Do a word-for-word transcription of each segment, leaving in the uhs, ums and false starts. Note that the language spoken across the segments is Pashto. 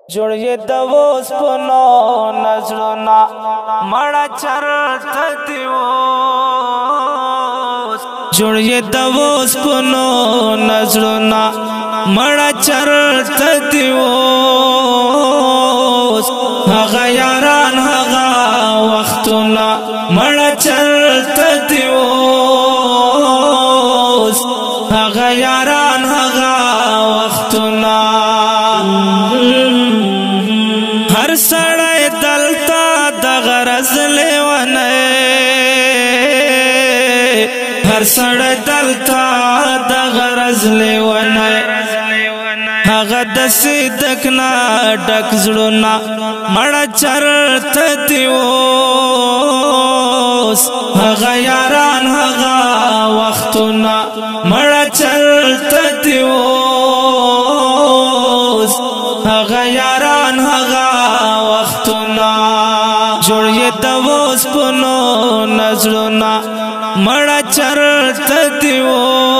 جوړې د وس پنو نظرنا مړه چرته دیو جوړې د وس پنو نظرنا مړه چرته دیو هغه یاران هغه وختونه مړه چرته دیو هغه یاران هغه وختونه هر سړی دلتا د غرض لیونه هر سړی دلتا د غرض لیونه هغه د صدق نه ډک زړونه مړه چرته دیو هغه یاران هغه وختونه مړه چرته دیو هغه یاران هغه وختونه جوړې د وس پنو نظرونه مړه چرته دیو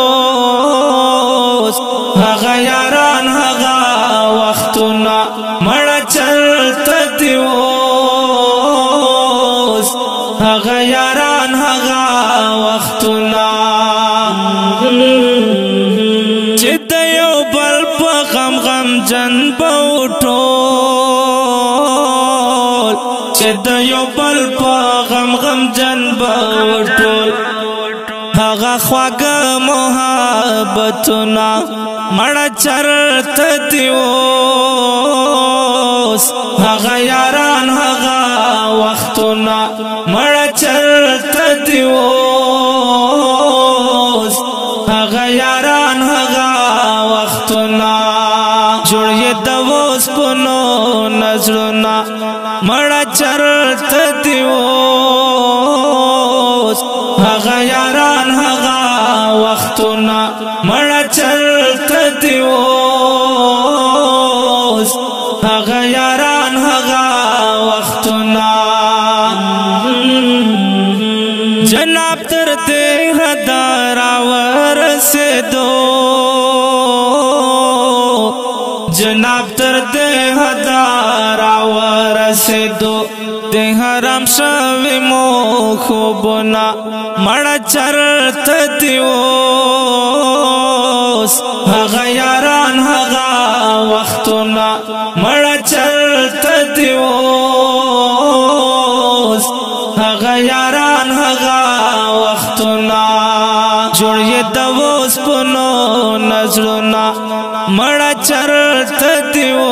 هغه یاران هغه وختونه مړه چرته دیو هغه یاران هغه وختونه چې د یو بل په غم غم جن بوټول چې د یو بل په غم غم جن بوټول هغه خواږه محبتونه مړه چرته دیو هغه یاران هغه وختونه مړه چرته دیو هغه یاران هغه وختونه جوړې د وس پنو نظرونه مړه چرته دیو هغه یاران هغه وختونه مړه چرته دیو هغه یاران هغه وختونه جناب تر دې هدار ورسېدو جناب تر دې هدار ورسېدو د حرام شوی مو خوبونه مړه چرته دیو هغه یاران هغه وختونه مړه چرته دیو هغه یاران هغه وختونه جوړې د وس پنو نظرونه مړه چرته دیو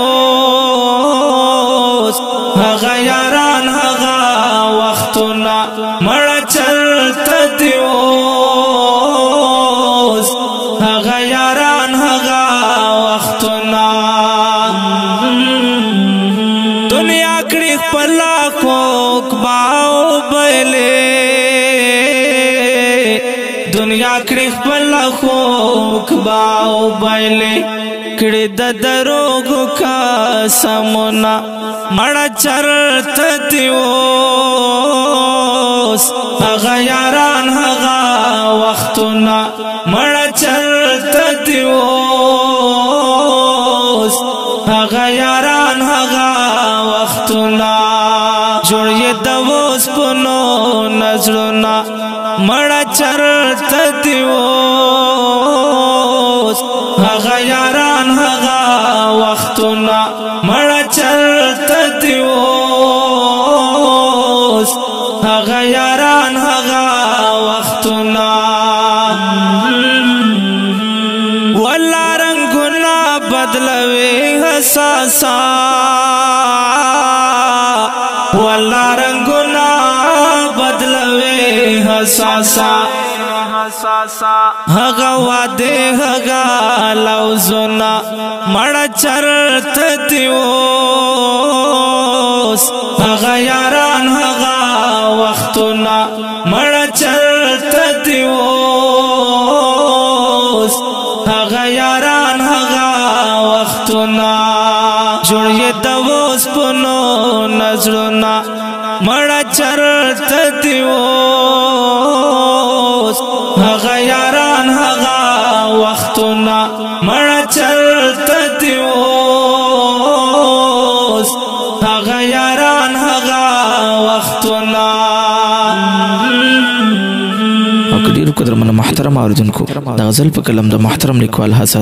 هغه یاران هغه وختونه مړه چرته دیو هغه یاران هغه وختونه دنیا کړي خپل کوک باو بلې دنیا کړي خپل کوک باو بلې کړي د دروغ قسمونه مړه چرته دیو هغه یاران هغه وختونه مړه چرته دیو هغه یاران هغه وختونه جوړې د وس پنو نظرونه مړه چرته دیو هغه یاران هغه وختونه مړه چرته دیو هغه یاران هغه وختونه ولا رنگونه بدلوي حساسا ولا رنگونه بدلوي حساسا هغه واده هغه لوزونه مړه چرته دیو هغه یاران هغه وختونه مړه چرته دیو هغه یاران هغه وختونه جوړې د وس پنو نظرونه مړه چرته دیو هغه یاران هغه وختونه مړه چرته دیو هغه یاران هغه وختونه. او کډیرو قدر من محترم اوریدونکو د غزل په کلم د محترم لیکوال حسن